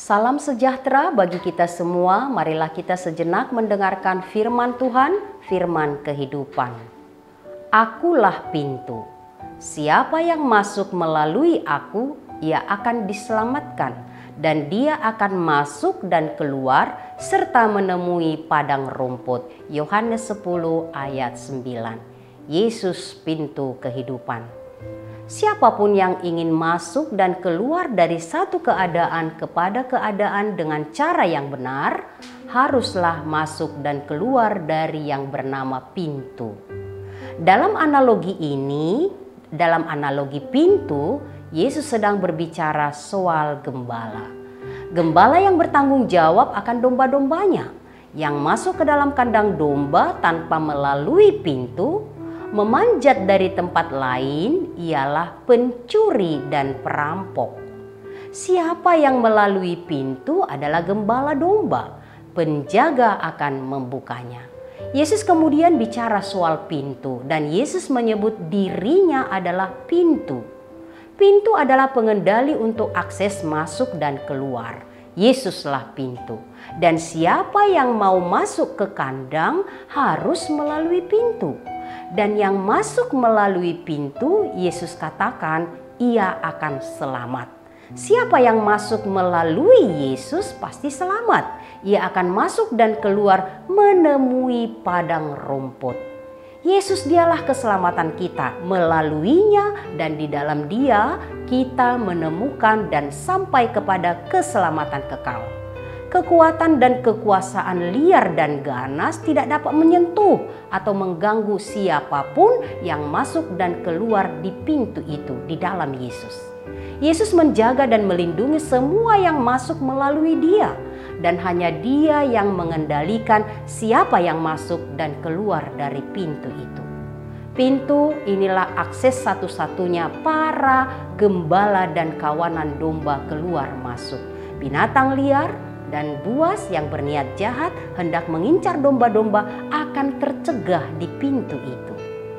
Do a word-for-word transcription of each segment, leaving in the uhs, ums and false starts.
Salam sejahtera bagi kita semua. Marilah kita sejenak mendengarkan firman Tuhan, firman kehidupan. Akulah pintu. Siapa yang masuk melalui aku, ia akan diselamatkan, dan dia akan masuk dan keluar serta menemui padang rumput. Yohanes sepuluh ayat sembilan. Yesus pintu kehidupan. Siapapun yang ingin masuk dan keluar dari satu keadaan kepada keadaan dengan cara yang benar, haruslah masuk dan keluar dari yang bernama pintu. Dalam analogi ini, dalam analogi pintu, Yesus sedang berbicara soal gembala. Gembala yang bertanggung jawab akan domba-dombanya, yang masuk ke dalam kandang domba tanpa melalui pintu. Memanjat dari tempat lain ialah pencuri dan perampok. Siapa yang melalui pintu adalah gembala domba. Penjaga akan membukanya. Yesus kemudian bicara soal pintu dan Yesus menyebut dirinya adalah pintu. Pintu adalah pengendali untuk akses masuk dan keluar. Yesuslah pintu. Dan siapa yang mau masuk ke kandang harus melalui pintu. Dan yang masuk melalui pintu, Yesus katakan ia akan selamat. Siapa yang masuk melalui Yesus pasti selamat. Ia akan masuk dan keluar menemui padang rumput. Yesus dialah keselamatan kita. Melaluinya dan di dalam Dia kita menemukan dan sampai kepada keselamatan kekal. Kekuatan dan kekuasaan liar dan ganas tidak dapat menyentuh atau mengganggu siapapun yang masuk dan keluar di pintu itu di dalam Yesus. Yesus menjaga dan melindungi semua yang masuk melalui Dia, dan hanya Dia yang mengendalikan siapa yang masuk dan keluar dari pintu itu. Pintu inilah akses satu-satunya para gembala dan kawanan domba keluar masuk. Binatang liar dan buas yang berniat jahat hendak mengincar domba-domba akan tercegah di pintu itu.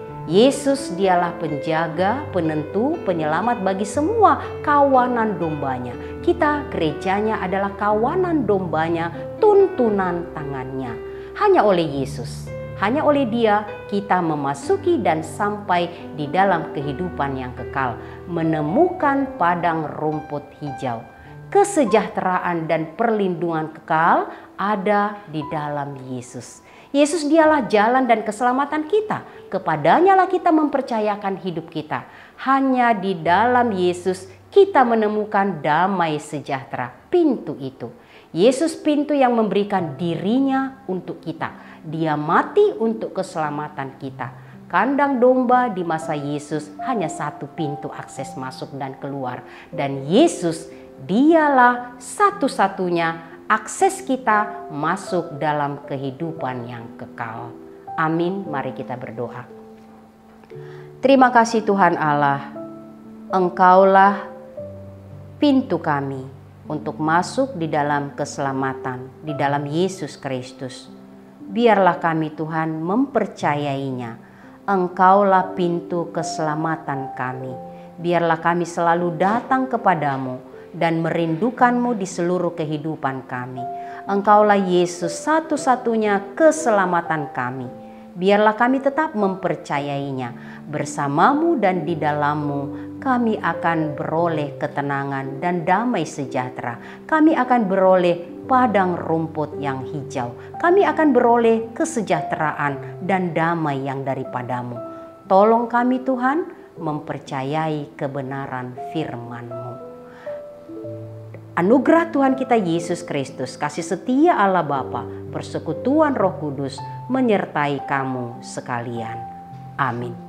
Yesus dialah penjaga, penentu, penyelamat bagi semua kawanan dombanya. Kita gerejanya adalah kawanan dombanya, tuntunan tangannya. Hanya oleh Yesus, hanya oleh Dia kita memasuki dan sampai di dalam kehidupan yang kekal, menemukan padang rumput hijau. Kesejahteraan dan perlindungan kekal ada di dalam Yesus. Yesus dialah jalan dan keselamatan kita. Kepadanya lah kita mempercayakan hidup kita. Hanya di dalam Yesus kita menemukan damai sejahtera. Pintu itu. Yesus pintu yang memberikan dirinya untuk kita. Dia mati untuk keselamatan kita. Kandang domba di masa Yesus hanya satu pintu akses masuk dan keluar. Dan Yesus dialah satu-satunya akses kita masuk dalam kehidupan yang kekal. Amin. Mari kita berdoa. Terima kasih Tuhan Allah. Engkaulah pintu kami untuk masuk di dalam keselamatan, di dalam Yesus Kristus. Biarlah kami Tuhan mempercayainya. Engkaulah pintu keselamatan kami. Biarlah kami selalu datang kepadamu dan merindukanmu di seluruh kehidupan kami. Engkaulah Yesus satu-satunya keselamatan kami. Biarlah kami tetap mempercayainya. Bersamamu dan di dalammu kami akan beroleh ketenangan dan damai sejahtera. Kami akan beroleh padang rumput yang hijau. Kami akan beroleh kesejahteraan dan damai yang daripadamu. Tolong kami Tuhan mempercayai kebenaran firman-Mu. Anugerah Tuhan kita Yesus Kristus, kasih setia Allah Bapa, persekutuan Roh Kudus menyertai kamu sekalian. Amin.